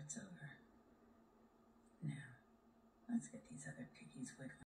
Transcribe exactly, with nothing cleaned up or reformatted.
it's over. Now, let's get these other piggies wiggling.